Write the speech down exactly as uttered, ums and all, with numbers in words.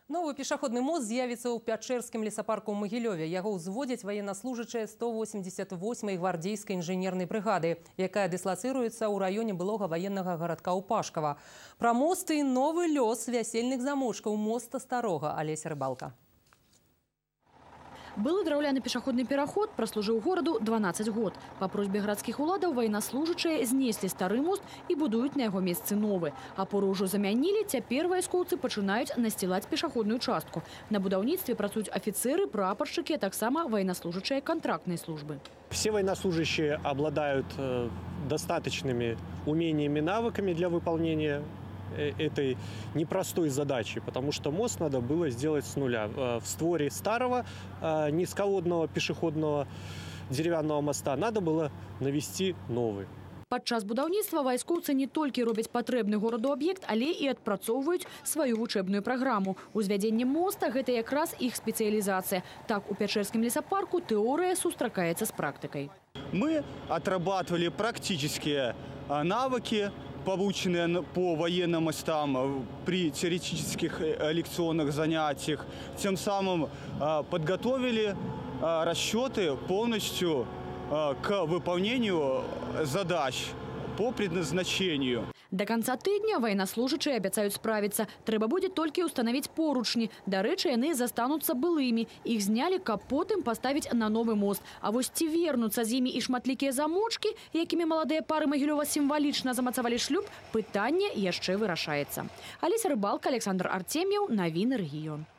Новый пешеходный мост з'явіцца ў Пячэрскім лесапарку ў Магілёве. Яго ўзводзяць ваеннаслужачыя сто восемьдесят восьмой гвардейской инженерной бригады, якая дыслацыруецца ў раёне былога военного гарадка Упашкова. Пра мосты і новы лёс вясельных замочкаў моста старога. Олеся Рыбалка. Былы драўляны пешаходны пераход праслужыў гораду дванаццаць год. Па просьбе гарадскіх уладаў ваеннаслужачыя знеслі стары мост і будуюць на яго месцы новы. Апору ўжо замянілі, цяпер вайскоўцы пачынаюць насцілаць пешаходную частку. На будаўніцтве працуюць афіцеры, прапаршчыкі, а таксама ваеннаслужачыя контрактной службы. Все военнослужащие обладают достаточными умениями, навыками для выполнения этой непростой задачи, потому что мост надо было сделать с нуля. В створе старого низководного пешеходного деревянного моста надо было навести новый. Падчас будаўніцтва вайскоўцы не толькі робяць патрэбны гораду аб'ект, але і адпрацоўваюць сваю вучэбную праграму. Узвядзенне моста – гэта якраз іх спецыялізацыя. Так, у Пячэрскім лесапарку тэорыя сустракаецца з практыкай. Мы отрабатывали практические навыки, полученные по военным мостам при теоретических лекционных занятиях. Тем самым подготовили расчеты полностью к выполнению задач по предназначению. До конца тыдня ваеннаслужачыя абяцаюць справіцца. Трэба будзе толькі ўстанавіць поручні. Дарэчы, яны застануцца былымі. Іх знялі, каб потым паставіць на новы мост. А вось ці вернуцца з імі і шматлікія замочкі, якімі маладыя пары Магілёва сімвалічна замацавалі шлюб, пытанне яшчэ вырашаецца. Олеся Рыбалка, Александр Артемьев, навіны рэгіён.